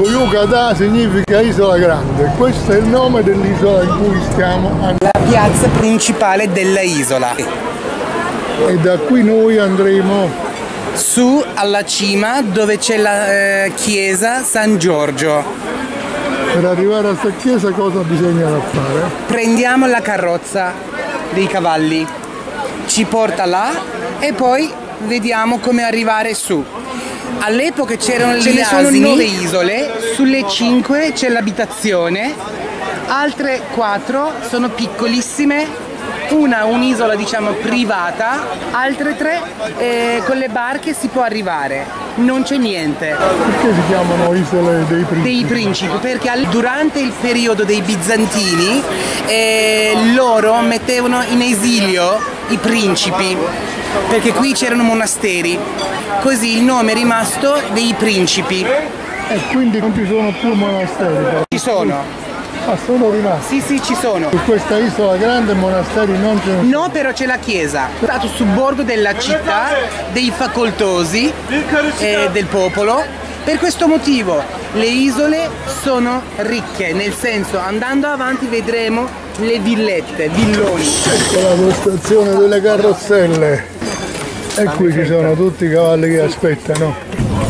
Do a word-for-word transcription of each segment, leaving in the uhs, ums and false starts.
Buyukada significa isola grande, questo è il nome dell'isola in cui stiamo andando. La piazza principale della isola. E da qui noi andremo su alla cima dove c'è la eh, chiesa San Giorgio. Per arrivare a questa chiesa cosa bisogna fare? Prendiamo la carrozza dei cavalli, ci porta là e poi vediamo come arrivare su. All'epoca c'erano ce ne sono nove isole, sulle cinque c'è l'abitazione, altre quattro sono piccolissime, una un'isola diciamo privata, altre tre eh, con le barche si può arrivare, non c'è niente. Perché si chiamano isole dei principi? Dei principi, perché durante il periodo dei bizantini eh, loro mettevano in esilio i principi, perché qui c'erano monasteri, così il nome è rimasto dei principi. E quindi non ci sono più monasteri? Ci sono. Ah, sono rimasti? Sì, sì, ci sono. Su questa isola grande monasteri non ce ne sono? No, però c'è la chiesa. È stato sobborgo della città, dei facoltosi eh, del popolo. Per questo motivo le isole sono ricche, nel senso andando avanti vedremo le villette, villoni. Ecco la postazione delle carrozzelle. E qui ci sono tutti i cavalli che aspettano.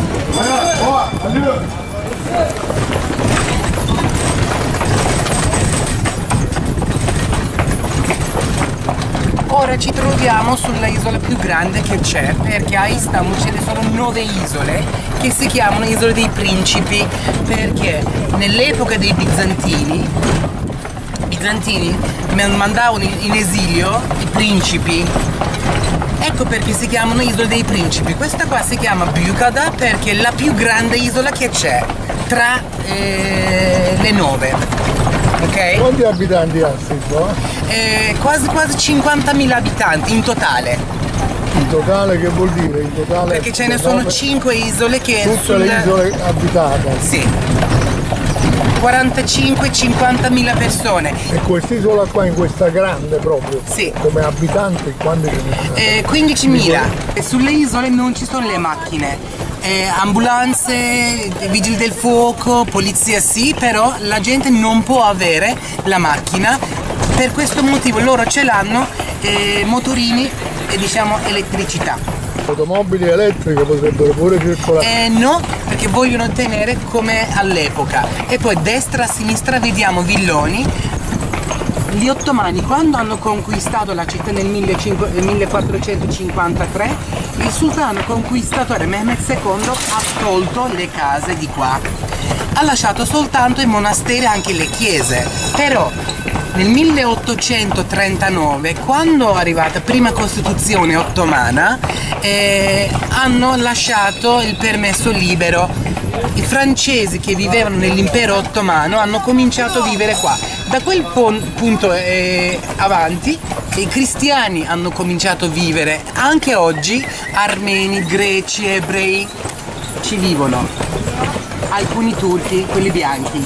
Ora ci troviamo sulla isola più grande che c'è, perché a Istanbul ce ne sono nove isole che si chiamano Isole dei Principi, perché nell'epoca dei bizantini, i bizantini mandavano in esilio i principi. Ecco perché si chiamano Isole dei Principi. Questa qua si chiama Buyukada perché è la più grande isola che c'è tra eh, le nove. Okay? Quanti abitanti ha questo? Eh, quasi quasi cinquantamila abitanti in totale. In totale che vuol dire? In totale, perché ce ne sono cinque isole che tutte sul... le isole abitate? Sì. quarantacinque cinquantamila persone. E quest'isola qua in questa grande proprio? Sì. Come abitanti quanti ce ne sono? Eh, quindicimila. E sulle isole non ci sono le macchine. Eh, ambulanze, vigili del fuoco, polizia sì, però la gente non può avere la macchina, per questo motivo loro ce l'hanno, eh, motorini e diciamo elettricità. Automobili elettriche potrebbero pure circolare? Eh, no, perché vogliono tenere come all'epoca. E poi destra a sinistra vediamo villoni. Gli ottomani quando hanno conquistato la città nel millequattrocentocinquantatré, il sultano conquistatore Mehmed secondo ha tolto le case di qua, ha lasciato soltanto i monasteri e anche le chiese. Però nel milleottocentotrentanove, quando è arrivata la prima costituzione ottomana, eh, hanno lasciato il permesso libero. I francesi che vivevano nell'impero ottomano hanno cominciato a vivere qua. Da quel punto eh, avanti i cristiani hanno cominciato a vivere. Anche oggi armeni, greci, ebrei ci vivono. Alcuni turchi, quelli bianchi.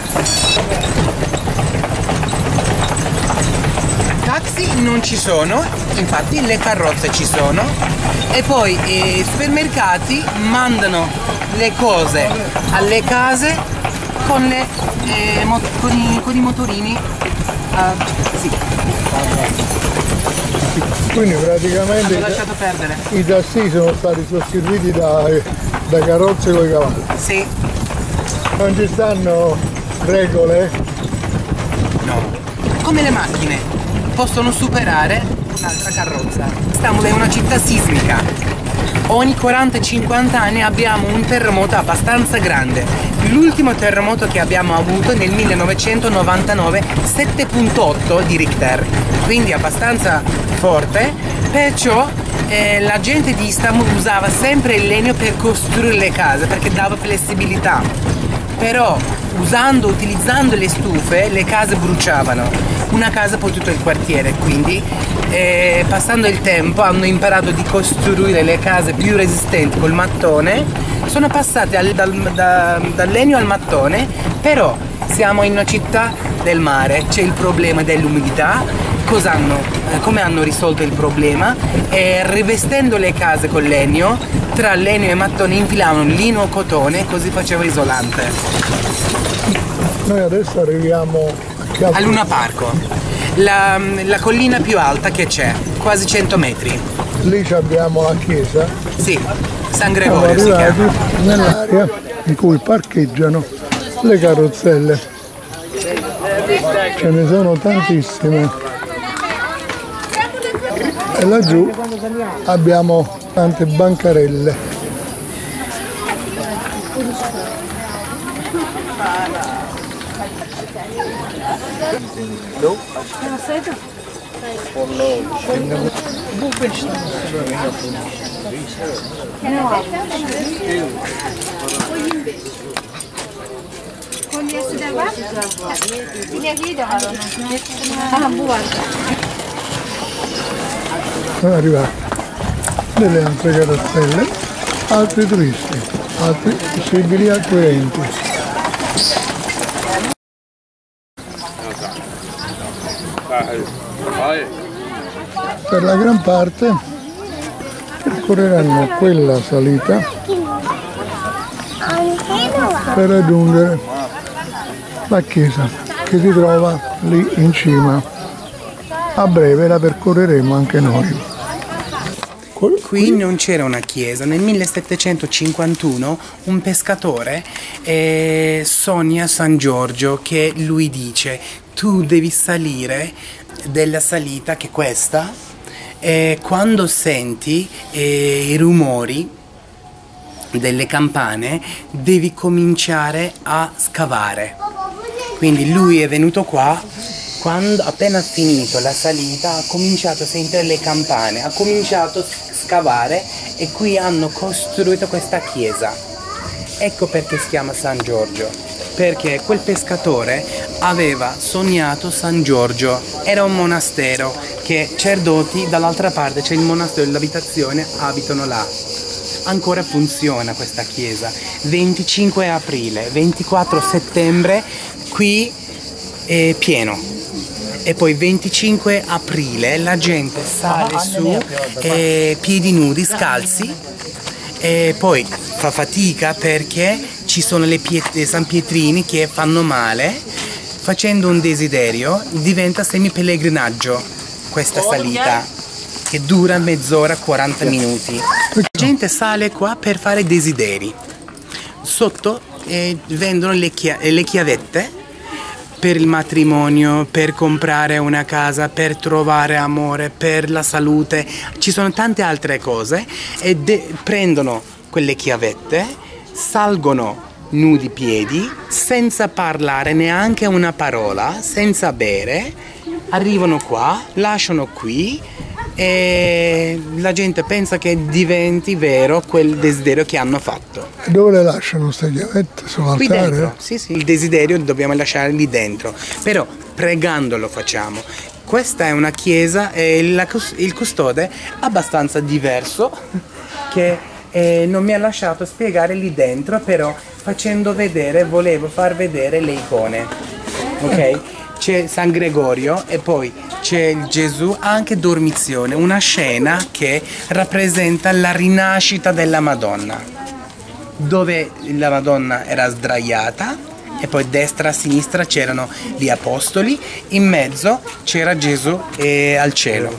Taxi non ci sono, infatti le carrozze ci sono. E poi i supermercati mandano le cose alle case con, le, eh, mo con, i, con i motorini. Uh, sì. Quindi praticamente hanno lasciato perdere. I tassi sono stati sostituiti da, da carrozze con i cavalli? Sì. Non ci stanno regole? No. Come le macchine possono superare un'altra carrozza. Istanbul è una città sismica. Ogni quaranta cinquanta anni abbiamo un terremoto abbastanza grande. L'ultimo terremoto che abbiamo avuto nel millenovecentonovantanove, sette virgola otto di Richter, quindi abbastanza forte, perciò eh, la gente di Istanbul usava sempre il legno per costruire le case perché dava flessibilità. Però usando, utilizzando le stufe le case bruciavano. Una casa per tutto il quartiere, quindi eh, passando il tempo hanno imparato di costruire le case più resistenti col mattone, sono passate al, dal, da, dal legno al mattone, però siamo in una città del mare, c'è il problema dell'umidità. Cosa hanno, eh, come hanno risolto il problema? Eh, rivestendo le case con legno, tra legno e mattoni infilavano lino o cotone, così faceva isolante. Noi adesso arriviamo a che altro? A Luna Parco, la, la collina più alta che c'è, quasi cento metri. Lì abbiamo la chiesa. Sì, San Siamo Gregorio si arrivati chiama. nell'area in cui parcheggiano le carrozzelle. Ce ne sono tantissime. E laggiù abbiamo tante bancarelle. Sono arrivati delle altre carrozzelle, altri turisti, altri possibili acquirenti. Per la gran parte percorreranno quella salita per raggiungere la chiesa che si trova lì in cima. A breve la percorreremo anche noi. Qui non c'era una chiesa. Nel millesettecentocinquantuno un pescatore eh, sogna San Giorgio, che lui dice: tu devi salire della salita che è questa, e quando senti eh, i rumori delle campane devi cominciare a scavare. Quindi lui è venuto qua. Quando appena finito la salita ha cominciato a sentire le campane, ha cominciato a scavare e qui hanno costruito questa chiesa. Ecco perché si chiama San Giorgio, perché quel pescatore aveva sognato San Giorgio, era un monastero che sacerdoti dall'altra parte c'è il monastero e l'abitazione abitano là. Ancora funziona questa chiesa. venticinque aprile, ventiquattro settembre qui è pieno. E poi venticinque aprile la gente sale su eh, piedi nudi, scalzi, e poi fa fatica perché ci sono le pietre, San Pietrini che fanno male. Facendo un desiderio diventa semipellegrinaggio questa salita, che dura mezz'ora, quaranta minuti. La gente sale qua per fare desideri. Sotto eh, vendono le, chia le chiavette per il matrimonio, per comprare una casa, per trovare amore, per la salute. Ci sono tante altre cose e prendono quelle chiavette, salgono nudi piedi, senza parlare neanche una parola, senza bere, arrivano qua, lasciano qui e la gente pensa che diventi vero quel desiderio che hanno fatto. E dove le lasciano queste chiavette? Sull'altare? Qui dentro, sì sì, il desiderio dobbiamo lasciare lì dentro, però pregando lo facciamo. Questa è una chiesa e la, il custode è abbastanza diverso, che eh, non mi ha lasciato spiegare lì dentro, però facendo vedere, volevo far vedere le icone, ok? C'è San Gregorio e poi c'è il Gesù, anche Dormizione, una scena che rappresenta la rinascita della Madonna, dove la Madonna era sdraiata e poi destra a sinistra c'erano gli apostoli, in mezzo c'era Gesù e al cielo.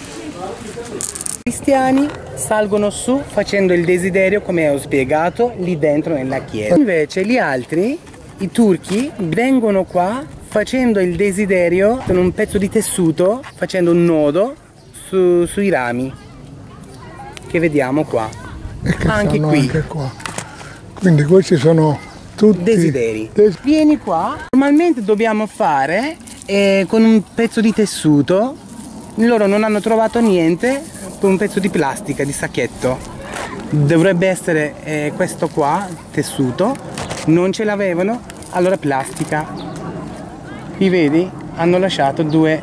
I cristiani salgono su facendo il desiderio, come ho spiegato, lì dentro nella chiesa. Invece gli altri, i turchi, vengono qua facendo il desiderio con un pezzo di tessuto, facendo un nodo su, sui rami che vediamo qua. E che anche qui. Anche qua. Quindi questi sono tutti desideri. Des Vieni qua. Normalmente dobbiamo fare eh, con un pezzo di tessuto. Loro non hanno trovato niente con un pezzo di plastica, di sacchetto. Dovrebbe essere eh, questo qua, tessuto. Non ce l'avevano, allora plastica. Qui vedi? Hanno lasciato due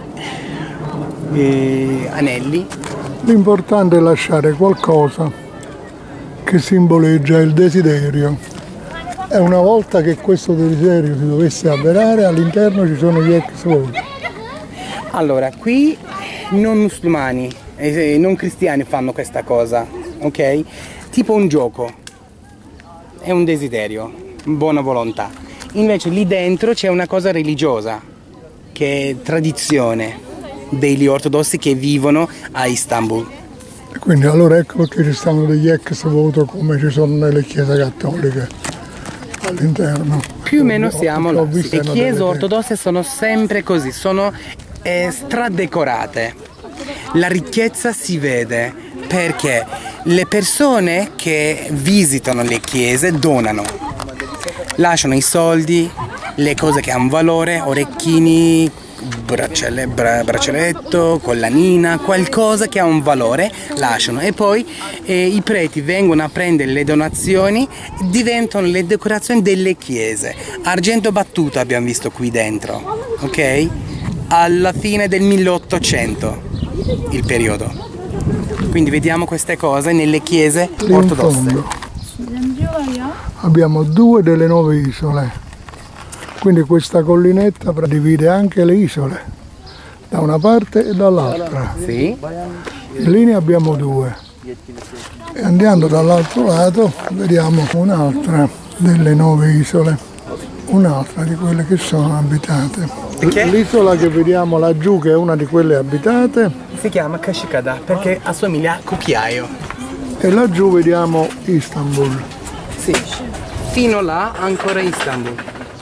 eh, anelli. L'importante è lasciare qualcosa che simboleggia il desiderio. E una volta che questo desiderio si dovesse avverare, all'interno ci sono gli ex voto. Allora, qui non musulmani e non cristiani fanno questa cosa, ok? tipo un gioco, è un desiderio, buona volontà. Invece lì dentro c'è una cosa religiosa, che è tradizione degli ortodossi che vivono a Istanbul. Quindi allora ecco perché ci stanno degli ex voto come ci sono nelle chiese cattoliche all'interno. Più o meno siamo là. Sì. Le chiese ortodosse sono sempre così, sono eh, stradecorate. La ricchezza si vede perché le persone che visitano le chiese donano, lasciano i soldi, le cose che hanno valore, orecchini, braccelle, bra, braccialetto, collanina, qualcosa che ha un valore, lasciano e poi eh, i preti vengono a prendere le donazioni, diventano le decorazioni delle chiese. Argento battuto abbiamo visto qui dentro, ok? Alla fine del milleottocento il periodo. Quindi vediamo queste cose nelle chiese ortodosse. Abbiamo due delle nove isole. Quindi questa collinetta divide anche le isole, da una parte e dall'altra. Sì. In linea abbiamo due. E andando dall'altro lato vediamo un'altra delle nove isole, un'altra di quelle che sono abitate. L'isola che vediamo laggiù, che è una di quelle abitate, si chiama Kashikada perché assomiglia a cucchiaio. E laggiù vediamo Istanbul. Sì, fino là ancora Istanbul.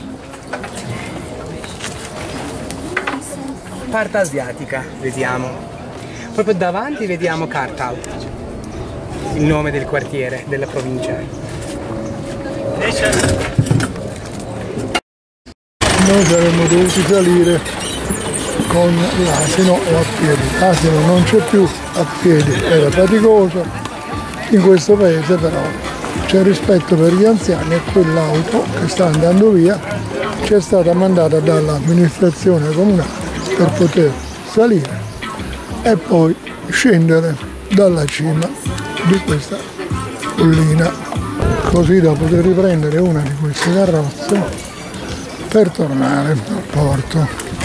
Parte asiatica, vediamo. Proprio davanti vediamo Kartal, il nome del quartiere, della provincia. Noi saremmo dovuti salire con l'asino o a piedi. L'asino non c'è più, a piedi era faticoso. In questo paese però c'è rispetto per gli anziani e quell'auto che sta andando via ci è stata mandata dall'amministrazione comunale per poter salire e poi scendere dalla cima di questa collina, così da poter riprendere una di queste carrozze per tornare al porto.